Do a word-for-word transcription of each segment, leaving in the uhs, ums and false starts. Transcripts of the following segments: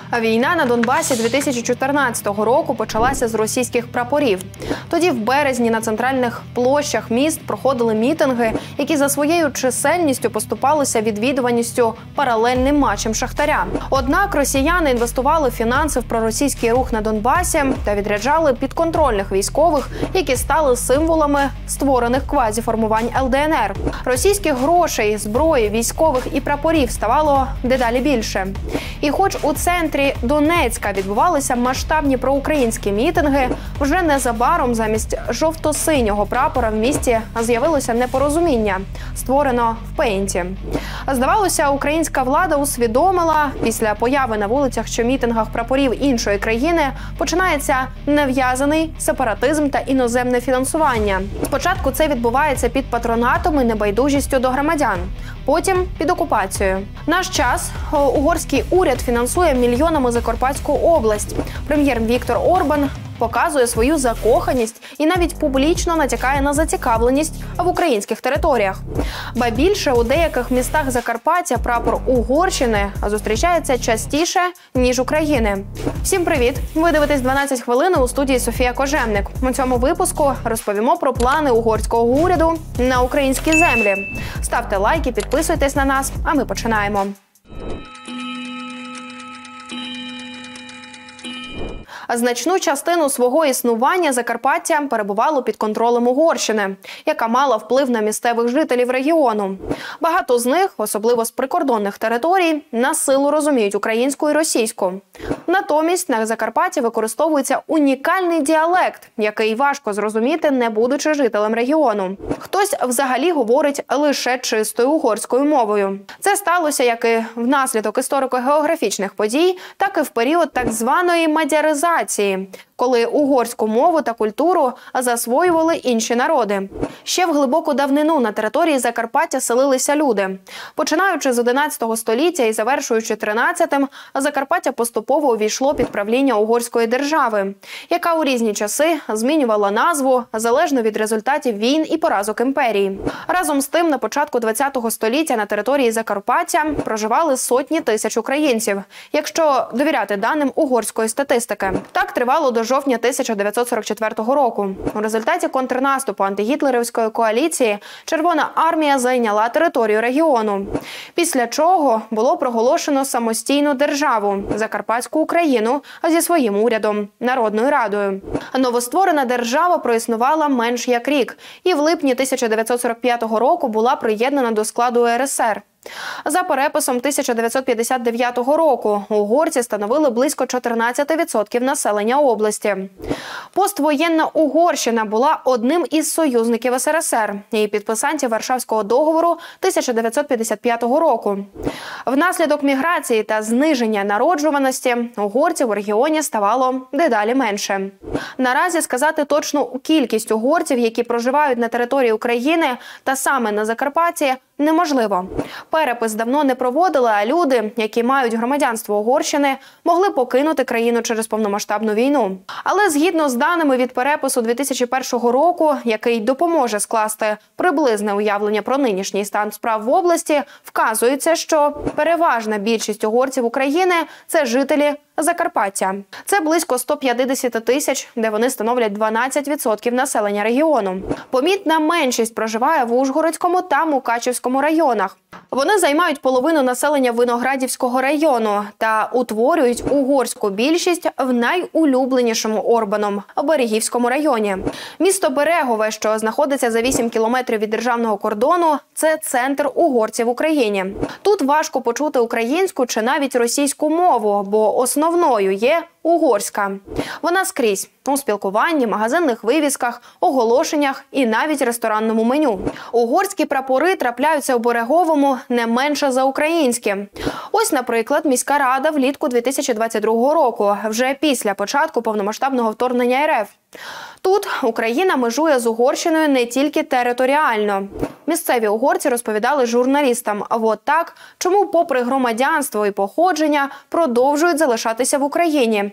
Війна на Донбасі дві тисячі чотирнадцятого року почалася з російських прапорів. Тоді в березні на центральних площах міст проходили мітинги, які за своєю чисельністю поступалися відвідуваністю паралельним матчем Шахтаря. Однак росіяни інвестували фінанси в проросійський рух на Донбасі та відряджали підконтрольних військових, які стали символами створених квазіформувань ел де ен ер. Російських грошей, зброї, військових і прапорів ставало дедалі більше. І хоч у центрі Донецька відбувалися масштабні проукраїнські мітинги, вже незабаром замість жовто-синього прапора в місті з'явилося непорозуміння, створено в пейнті. Здавалося, українська влада усвідомила, після появи на вулицях чи мітингах прапорів іншої країни починається нав'язаний сепаратизм та іноземне фінансування. Спочатку це відбувається під патронатом і небайдужістю до громадян, потім під окупацією. Наш час угорський уряд фінансує мільйонами Закарпатську область. Прем'єр Віктор Орбан показує свою закоханість і навіть публічно натякає на зацікавленість в українських територіях. Ба більше, у деяких містах Закарпаття прапор Угорщини зустрічається частіше, ніж України. Всім привіт! Ви дивитесь дванадцять хвилин у студії Софія Кожемник. У цьому випуску розповімо про плани угорського уряду на українські землі. Ставте лайки, підписуйтесь на нас, а ми починаємо. Значну частину свого існування Закарпаття перебувало під контролем Угорщини, яка мала вплив на місцевих жителів регіону. Багато з них, особливо з прикордонних територій, на силу розуміють українську і російську. Натомість на Закарпатті використовується унікальний діалект, який важко зрозуміти, не будучи жителем регіону. Хтось взагалі говорить лише чистою угорською мовою. Це сталося як і внаслідок історико-географічних подій, так і в період так званої мадяризації, коли угорську мову та культуру засвоювали інші народи. Ще в глибоку давнину на території Закарпаття селилися люди. Починаючи з одинадцятого століття і завершуючи тринадцятим, Закарпаття поступово увійшло під правління угорської держави, яка у різні часи змінювала назву залежно від результатів війн і поразок імперії. Разом з тим, на початку ХХ століття на території Закарпаття проживали сотні тисяч українців, якщо довіряти даним угорської статистики. Так тривало до жовтня тисяча дев'ятсот сорок четвертого року. У результаті контрнаступу антигітлерівської коаліції Червона армія зайняла територію регіону. Після чого було проголошено самостійну державу – Закарпатську Україну зі своїм урядом – Народною Радою. Новостворена держава проіснувала менш як рік і в липні тисяча дев'ятсот сорок п'ятого року була приєднана до складу ер ес ер. За переписом тисяча дев'ятсот п'ятдесят дев'ятого року угорці становили близько чотирнадцять відсотків населення області. Поствоєнна Угорщина була одним із союзників ес ер ес ер і підписантів Варшавського договору тисяча дев'ятсот п'ятдесят п'ятого року. Внаслідок міграції та зниження народжуваності угорців у регіоні ставало дедалі менше. Наразі сказати точну кількість угорців, які проживають на території України та саме на Закарпатті, неможливо. Перепис давно не проводили, а люди, які мають громадянство Угорщини, могли покинути країну через повномасштабну війну. Але згідно з даними від перепису дві тисячі першого року, який допоможе скласти приблизне уявлення про нинішній стан справ в області, вказується, що переважна більшість угорців України – це жителі Закарпаття. Це близько сто п'ятдесят тисяч, де вони становлять дванадцять відсотків населення регіону. Помітна меншість проживає в Ужгородському та Мукачівському районах. Вони займають половину населення Виноградівського району та утворюють угорську більшість в найулюбленішому Орбаном – Берегівському районі. Місто Берегове, що знаходиться за вісім кілометрів від державного кордону, це центр угорців в Україні. Тут важко почути українську чи навіть російську мову, бо основною є угорська. Вона скрізь – у спілкуванні, магазинних вивісках, оголошеннях і навіть ресторанному меню. Угорські прапори трапляються у Береговому не менше за українські. Ось, наприклад, міська рада влітку дві тисячі двадцять другого року, вже після початку повномасштабного вторгнення ер еф. Тут Україна межує з Угорщиною не тільки територіально. Місцеві угорці розповідали журналістам, а от так, чому попри громадянство і походження продовжують залишатися в Україні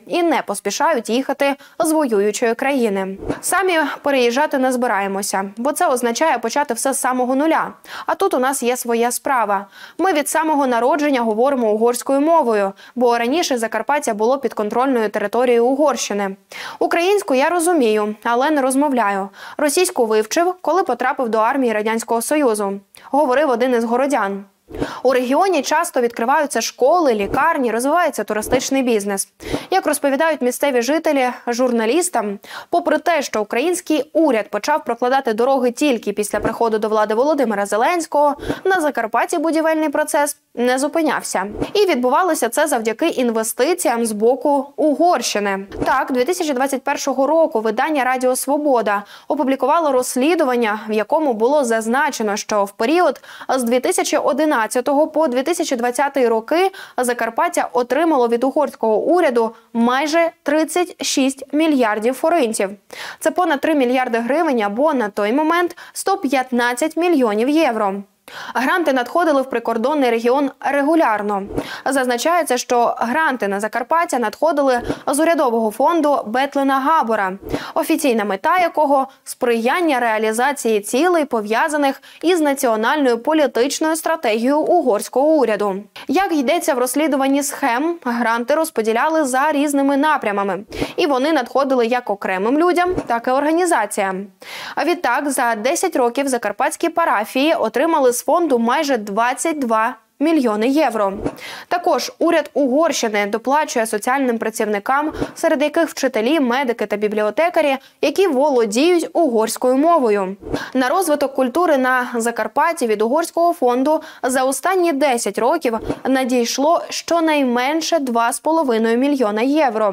і не поспішають їхати з воюючої країни. Самі переїжджати не збираємося, бо це означає почати все з самого нуля. А тут у нас є своя справа. Ми від самого народження говоримо угорською мовою, бо раніше Закарпаття було підконтрольною територією Угорщини. Українську я розумію, але не розмовляю. Російську вивчив, коли потрапив до армії Радянського Союзу, говорив один із городян. У регіоні часто відкриваються школи, лікарні, розвивається туристичний бізнес. Як розповідають місцеві жителі журналістам, попри те, що український уряд почав прокладати дороги тільки після приходу до влади Володимира Зеленського, на Закарпатті будівельний процес не зупинявся. І відбувалося це завдяки інвестиціям з боку Угорщини. Так, дві тисячі двадцять першого року видання «Радіо Свобода» опублікувало розслідування, в якому було зазначено, що в період з дві тисячі одинадцятого по дві тисячі двадцятий роки Закарпаття отримало від угорського уряду майже тридцять шість мільярдів форинтів. Це понад три мільярди гривень або на той момент сто п'ятнадцять мільйонів євро. Гранти надходили в прикордонний регіон регулярно. Зазначається, що гранти на Закарпаття надходили з урядового фонду Бетлена Габора, офіційна мета якого – сприяння реалізації цілей, пов'язаних із національною політичною стратегією угорського уряду. Як йдеться в розслідуванні схем, гранти розподіляли за різними напрямами. І вони надходили як окремим людям, так і організаціям. А відтак, за десять років закарпатські парафії отримали з фонду майже двадцять два мільйони євро. Також уряд Угорщини доплачує соціальним працівникам, серед яких вчителі, медики та бібліотекарі, які володіють угорською мовою. На розвиток культури на Закарпатті від угорського фонду за останні десять років надійшло щонайменше два з половиною мільйона євро.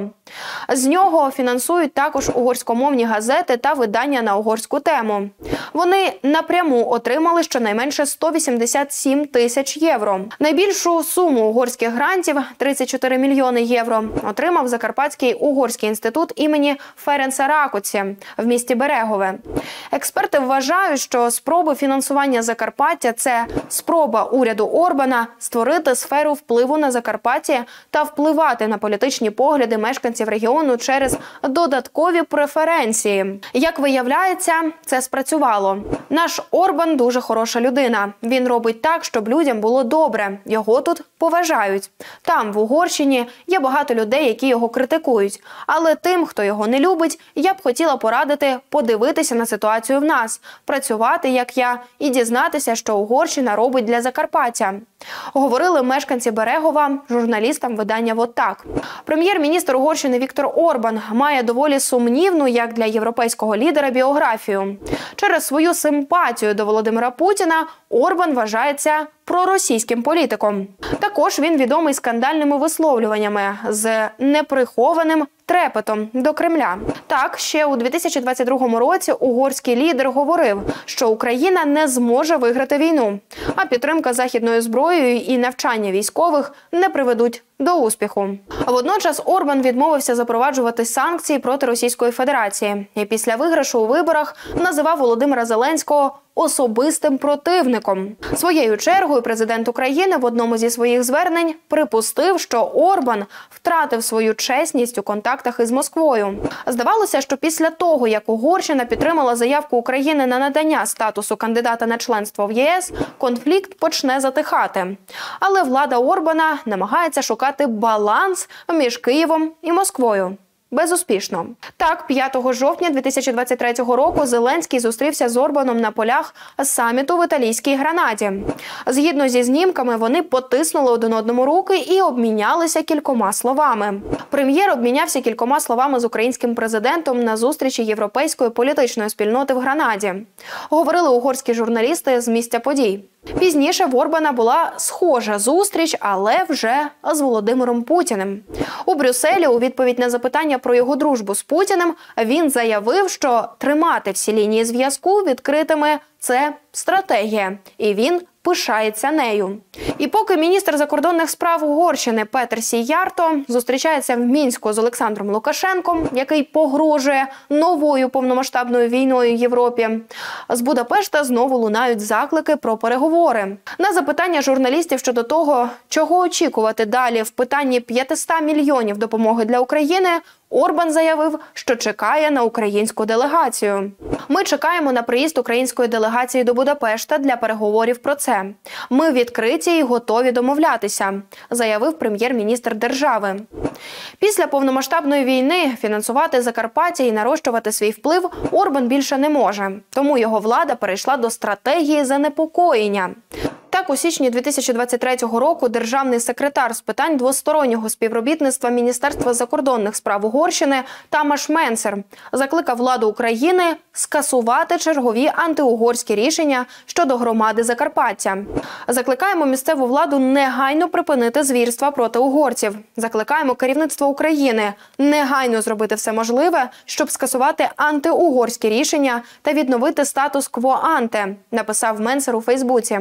З нього фінансують також угорськомовні газети та видання на угорську тему. Вони напряму отримали щонайменше сто вісімдесят сім тисяч євро. Найбільшу суму угорських грантів – тридцять чотири мільйони євро – отримав Закарпатський угорський інститут імені Ференца Ракоці в місті Берегове. Експерти вважають, що спроби фінансування Закарпаття – це спроба уряду Орбана створити сферу впливу на Закарпатті та впливати на політичні погляди мешканців регіону через додаткові преференції. Як виявляється, це спрацювало. Наш Орбан дуже хороша людина. Він робить так, щоб людям було добре. Його тут поважають. Там, в Угорщині, є багато людей, які його критикують. Але тим, хто його не любить, я б хотіла порадити подивитися на ситуацію в нас, працювати, як я, і дізнатися, що Угорщина робить для Закарпаття. Говорили мешканці Берегова журналістам видання «Вот так». Прем'єр-міністр Угорщини Віктор Орбан має доволі сумнівну, як для європейського лідера, біографію. Через свою симпатію до Володимира Путіна Орбан вважається проросійським політиком. Також він відомий скандальними висловлюваннями з неприхованим трепетом до Кремля. Так, ще у дві тисячі двадцять другому році угорський лідер говорив, що Україна не зможе виграти війну, а підтримка західною зброєю і навчання військових не приведуть до успіху. Водночас Орбан відмовився запроваджувати санкції проти Російської Федерації і після виграшу у виборах називав Володимира Зеленського особистим противником. Своєю чергою президент України в одному зі своїх звернень припустив, що Орбан втратив свою чесність у контактах із Москвою. Здавалося, що після того, як Угорщина підтримала заявку України на надання статусу кандидата на членство в ЄС, конфлікт почне затихати. Але влада Орбана намагається шукати баланс між Києвом і Москвою. Безуспішно. Так, п'ятого жовтня дві тисячі двадцять третього року Зеленський зустрівся з Орбаном на полях саміту в італійській Гранаді. Згідно зі знімками, вони потиснули один одному руки і обмінялися кількома словами. Прем'єр обмінявся кількома словами з українським президентом на зустрічі європейської політичної спільноти в Гранаді. Говорили угорські журналісти з місця подій. Пізніше в Орбана була схожа зустріч, але вже з Володимиром Путіним. У Брюсселі у відповідь на запитання про його дружбу з Путіним він заявив, що тримати всі лінії зв'язку відкритими це стратегія, і він пишається нею. І поки міністр закордонних справ Угорщини Петер Сіярто зустрічається в Мінську з Олександром Лукашенком, який погрожує новою повномасштабною війною Європі, з Будапешта знову лунають заклики про переговори. На запитання журналістів щодо того, чого очікувати далі в питанні п'ятисот мільйонів допомоги для України, Орбан заявив, що чекає на українську делегацію. «Ми чекаємо на приїзд української делегації до Будапешта для переговорів про це. Ми відкриті і готові домовлятися», – заявив прем'єр-міністр держави. Після повномасштабної війни фінансувати Закарпаття і нарощувати свій вплив Орбан більше не може. Тому його влада перейшла до стратегії занепокоєння. Так, у січні дві тисячі двадцять третього року державний секретар з питань двостороннього співробітництва Міністерства закордонних справ Угорщини Тамаш Менцер закликав владу України скасувати чергові антиугорські рішення щодо громади Закарпаття. «Закликаємо місцеву владу негайно припинити звірства проти угорців. Закликаємо керівництво України негайно зробити все можливе, щоб скасувати антиугорські рішення та відновити статус-кво-анте», написав Менцер у Фейсбуці.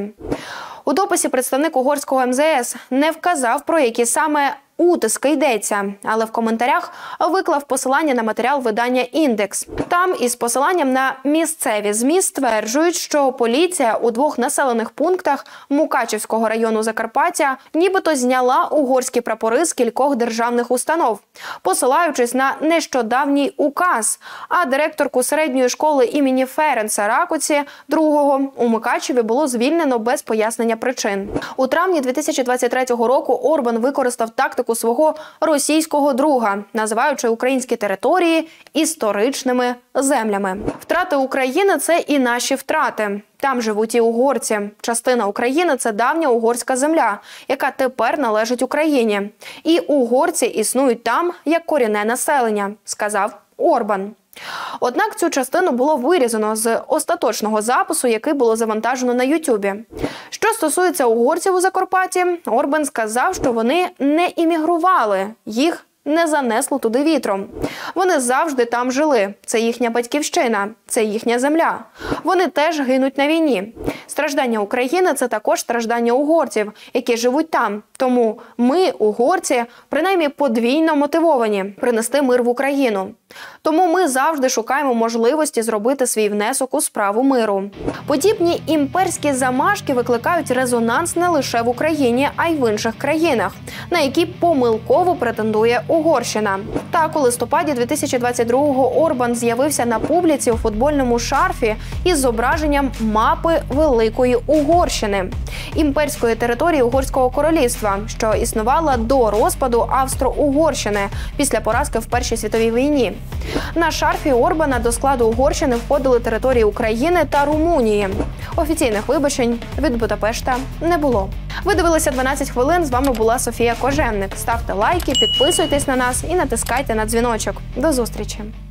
У дописі представник угорського ем зе ес не вказав, про які саме утиски йдеться, але в коментарях виклав посилання на матеріал видання «Індекс». Там із посиланням на місцеві ЗМІ стверджують, що поліція у двох населених пунктах Мукачівського району Закарпаття нібито зняла угорські прапори з кількох державних установ, посилаючись на нещодавній указ, а директорку середньої школи імені Ференца Ракоці другого у Мукачеві було звільнено без пояснення причин. У травні дві тисячі двадцять третього року Орбан використав тактику свого російського друга, називаючи українські території історичними землями. Втрати України – це і наші втрати. Там живуть і угорці. Частина України – це давня угорська земля, яка тепер належить Україні. І угорці існують там як корінне населення, сказав Орбан. Однак цю частину було вирізано з остаточного запису, який було завантажено на Ютубі. Що стосується угорців у Закарпатті, Орбан сказав, що вони не іммігрували, їх не занесло туди вітром. Вони завжди там жили. Це їхня батьківщина, це їхня земля. Вони теж гинуть на війні. Страждання України – це також страждання угорців, які живуть там. Тому ми, угорці, принаймні подвійно мотивовані принести мир в Україну. Тому ми завжди шукаємо можливості зробити свій внесок у справу миру. Подібні імперські замашки викликають резонанс не лише в Україні, а й в інших країнах, на які помилково претендує Угорщина. Так, у листопаді дві тисячі двадцять другого Орбан з'явився на публіці у футбольному шарфі із зображенням мапи Великої Угорщини – імперської території Угорського королівства, що існувала до розпаду Австро-Угорщини після поразки в Першій світовій війні. На шарфі Орбана до складу Угорщини входили території України та Румунії. Офіційних вибачень від Будапешта не було. Ви дивилися дванадцять хвилин, з вами була Софія Кожевник. Ставте лайки, підписуйтесь на нас і натискайте на дзвіночок. До зустрічі!